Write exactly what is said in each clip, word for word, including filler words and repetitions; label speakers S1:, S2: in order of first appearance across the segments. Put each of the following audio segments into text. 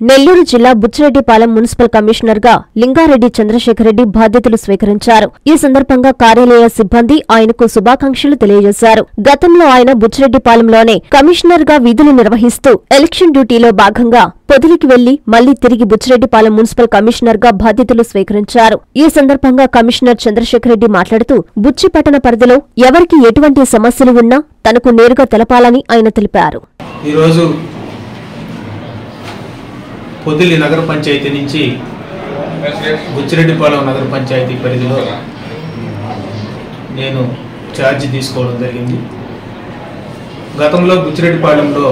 S1: నెల్లూరు జిల్లా Buchireddypalem municipal commissioner గా లింగారెడ్డి చంద్రశేఖర్ రెడ్డి బాధ్యతలు స్వీకరించారు. ఈ సందర్భంగా కార్యాలయ సిబ్బంది ఆయనకు శుభాకాంక్షలు తెలియజేశారు. గతంలో ఆయన బుచ్చిరెడ్డిపాలెంలోనే కమిషనర్ గా విధులు నిర్వహిస్తూ ఎలక్షన్ డ్యూటీలో భాగంగా పొదిలికి వెళ్లి మళ్లీ తిరిగి బుచ్చిరెడ్డిపాలెం మున్సిపల్ కమిషనర్ గా బాధ్యతలు స్వీకరించారు. ఈ సందర్భంగా కమిషనర్ చంద్రశేఖర్ రెడ్డి మాట్లాడుతూ బుచ్చి పట్టణ పరిధిలో ఎవరికి ఎటువంటి సమస్యలు ఉన్నా తనకు నేరుగా తెలపాలని ఆయన తెలిపారు.
S2: పొదిలి నగర పంచాయతీ నుంచి బుచ్చిరెడ్డిపాలెం నగర పంచాయతీ పరిధిలో నేను ఛార్జ్ తీసుకోవడం జరిగింది. గతంలో బుచ్చిరెడ్డిపాలెంలో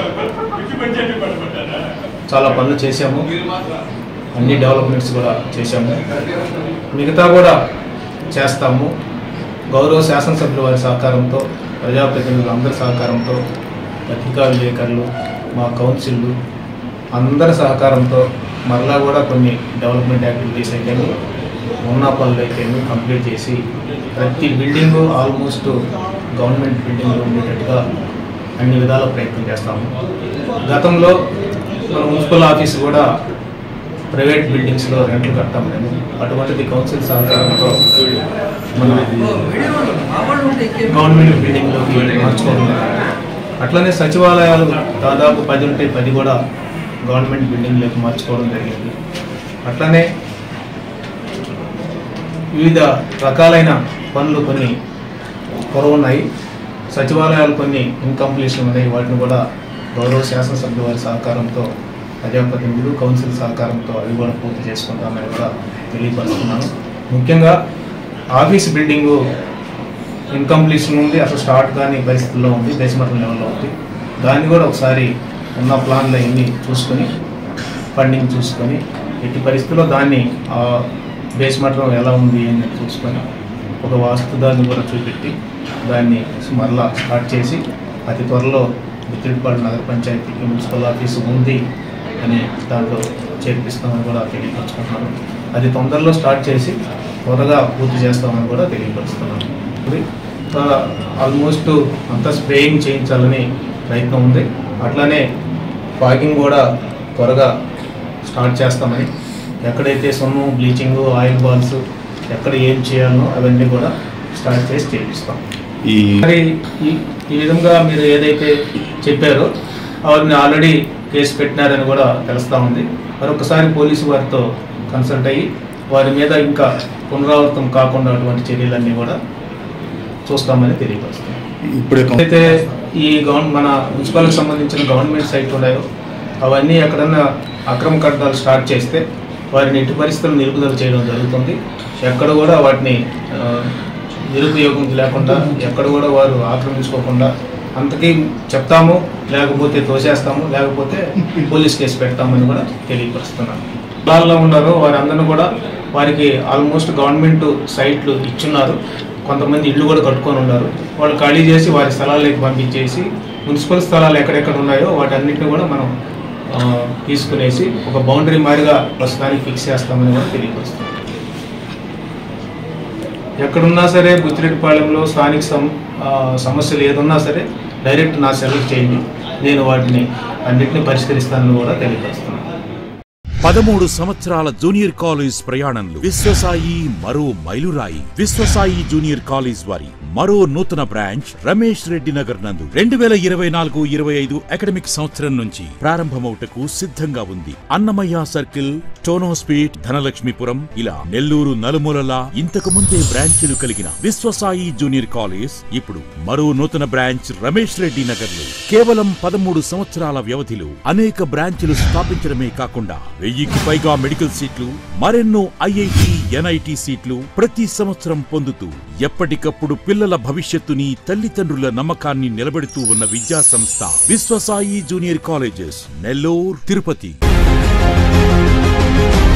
S2: చాలా పనులు చేశాము, అన్ని డెవలప్మెంట్స్ కూడా చేశాము, మిగతా కూడా చేస్తాము. గౌరవ శాసనసభ్యుల వారి సహకారంతో, ప్రజాప్రతినిధులు అందరి సహకారంతో, పత్రికా విలేకరులు, మా కౌన్సిళ్ళు అందరి సహకారంతో మరలా కూడా కొన్ని డెవలప్మెంట్ యాక్టివిటీస్ అయితే ఉన్న పనులు అయితే కంప్లీట్ చేసి ప్రతి బిల్డింగు ఆల్మోస్ట్ గవర్నమెంట్ బిల్డింగ్లో ఉండేటట్టుగా అన్ని విధాల ప్రయత్నం చేస్తాము. గతంలో మన మున్సిపల్ ఆఫీస్ కూడా ప్రైవేట్ బిల్డింగ్స్లో రెంట్లు కడతాము. నేను అటువంటిది కౌన్సిల్ సహకారంతో మన గవర్నమెంట్ బిల్డింగ్లోకి మార్చుకోవడం. అట్లనే సచివాలయాలు దాదాపు పది ఉంటే పది కూడా గవర్నమెంట్ బిల్డింగ్లోకి మార్చుకోవడం జరిగింది. అట్లనే వివిధ రకాలైన పనులు కొన్ని కొరవున్నాయి, సచివాలయాలు కొన్ని ఇన్కంప్లీషన్ ఉన్నాయి. వాటిని కూడా గౌరవ శాసనసభ్యుల వారి సహకారంతో, ప్రజాప్రతినిధులు కౌన్సిల్ సహకారంతో అవి కూడా పూర్తి చేసుకుంటామని కూడా తెలియపరుస్తున్నాను. ముఖ్యంగా ఆఫీస్ బిల్డింగు ఇన్కంప్లీషన్ ఉంది, అసలు స్టార్ట్ కాని పరిస్థితుల్లో ఉంది, బేస్మెంట్ లెవెల్లో ఉంది. దాన్ని కూడా ఒకసారి ఉన్న ప్లాన్లు అన్నీ చూసుకొని ఫండింగ్ చూసుకొని ఎట్టి పరిస్థితుల్లో దాన్ని బేస్మెంట్ ఎలా ఉంది అని చూసుకొని ఒక వాస్తు దాన్ని కూడా చూపెట్టి దాన్ని మరలా స్టార్ట్ చేసి అతి త్వరలో బుచ్చిరెడ్డిపాలెం నగర పంచాయతీకి మున్సిపల్ ఆఫీసు ఉంది అని దాంట్లో చేర్పిస్తామని కూడా తెలియపరుచుకుంటున్నాను. అది తొందరలో స్టార్ట్ చేసి త్వరగా పూర్తి చేస్తామని కూడా తెలియపరుస్తున్నాను. ఆల్మోస్ట్ అంతా స్ప్రేయింగ్ చేయించాలని ప్రయత్నం ఉంది. అట్లానే ఫాగింగ్ కూడా త్వరగా స్టార్ట్ చేస్తామని, ఎక్కడైతే సున్నం, బ్లీచింగ్, ఆయిల్ బాల్స్ ఎక్కడ ఏం చేయాలో అవన్నీ కూడా స్టార్ట్ చేసి చేపిస్తాం. ఈ మరి ఈ విధంగా మీరు ఏదైతే చెప్పారో వారిని ఆల్రెడీ కేసు పెట్టినారని కూడా తెలుస్తూ ఉంది. మరొకసారి పోలీసు వారితో కన్సల్ట్ అయ్యి వారి మీద ఇంకా పునరావృతం కాకుండా అటువంటి చర్యలన్నీ కూడా చూస్తామని తెలియపరుస్తాం. ఇప్పుడైతే ఈ గవర్న మన మున్సిపాలిటీకి సంబంధించిన గవర్నమెంట్ సైట్ ఉన్నాయో అవన్నీ ఎక్కడన్నా అక్రమ కట్టడాలు స్టార్ట్ చేస్తే వారిని ఎట్టి పరిస్థితులు నిలుపుదల చేయడం జరుగుతుంది. ఎక్కడ కూడా వాటిని నిరుపయోగం లేకుండా, ఎక్కడ కూడా వారు ఆక్రమించుకోకుండా అంతకీ చెప్తాము, లేకపోతే తోసేస్తాము, లేకపోతే పోలీస్ కేసు పెడతామని కూడా తెలియపరుస్తున్నాను. పొలాల్లో ఉన్నారో వారందరూ కూడా వారికి ఆల్మోస్ట్ గవర్నమెంట్ సైట్లు ఇచ్చున్నారు. కొంతమంది ఇళ్ళు కూడా కట్టుకొని ఉన్నారు. వాళ్ళు ఖాళీ చేసి వారి స్థలాలకు పంపించేసి మున్సిపల్ స్థలాలు ఎక్కడెక్కడ ఉన్నాయో వాటన్నిటిని కూడా మనం తీసుకునేసి ఒక బౌండరీ మారిగా ప్రస్తుతానికి ఫిక్స్ చేస్తామని కూడా తెలియపరుస్తాం. ఎక్కడున్నా సరే బుచ్చిరెడ్డిపాలెంలో స్థానిక సమస్యలు ఏదున్నా సరే డైరెక్ట్ నా సెలెక్ట్ చేయండి, నేను వాటిని అన్నింటినీ పరిష్కరిస్తానని కూడా తెలియపరుస్తున్నాను.
S3: పదమూడు సంవత్సరాల జూనియర్ కాలేజ్ ప్రయాణంలో విశ్వసాయి మరో మైలురాయి. విశ్వసాయి జూనియర్ కాలేజ్ వారి మరో నూతన బ్రాంచ్ రమేష్ రెడ్డి నగర్ నందు రెండు వేల ఇరవై నాలుగు ఇరవై ఐదు అకాడమిక్ సంవత్సరం నుంచి ప్రారంభమవుటకు సిద్ధంగా ఉంది. అన్నమయ్య సర్కిల్, టోనోస్పీట్, ధనలక్ష్మీపురం ఇలా నెల్లూరు నలుమూలలా ఇంతకు ముందే బ్రాంచీలు కలిగిన విశ్వసాయి జూనియర్ కాలేజ్ ఇప్పుడు మరో నూతన బ్రాంచ్ రమేష్ రెడ్డి నగర్ లో కేవలం పదమూడు సంవత్సరాల వ్యవధిలో అనేక బ్రాంచీలు స్థాపించడమే కాకుండా వెయ్యికి పైగా మెడికల్ సీట్లు, మరెన్నో ఐఐటి, ఎన్ఐటి సీట్లు ప్రతి సంవత్సరం పొందుతూ ఎప్పటికప్పుడు పిల్లల భవిష్యత్తుని, తల్లిదండ్రుల నమ్మకాన్ని నిలబెడుతూ ఉన్న విద్యా సంస్థ విశ్వసాయి జూనియర్ కాలేజెస్, నెల్లూరు, తిరుపతి.